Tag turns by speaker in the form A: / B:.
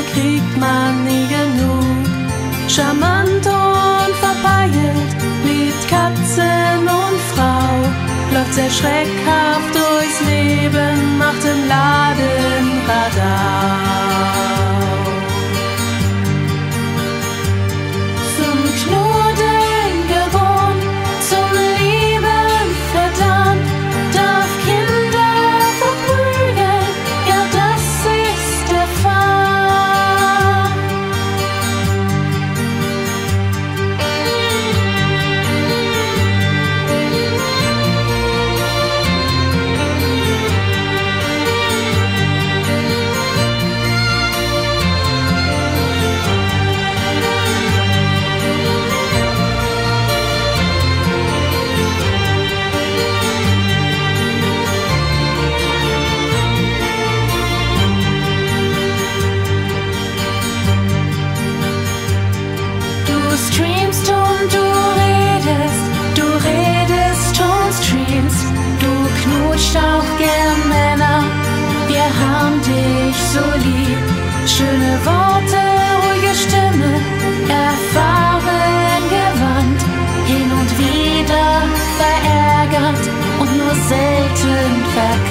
A: kriegt man nie genug. Charmant und verpeilt, liebt Katzen und Frau, läuft sehr schreckhaft durchs Leben, macht im Laden Radau. Zum Knuddeln gewohnt, zum Lieben verdammt, darf Kinder verprügeln, ja das ist der Fall. Du streamst und du redest und streamst. Du knutscht auch gern Männer, wir haben dich so lieb. Schöne Worte, ruhige Stimme, erfahren gewandt, hin und wieder verärgert und nur selten verkannt.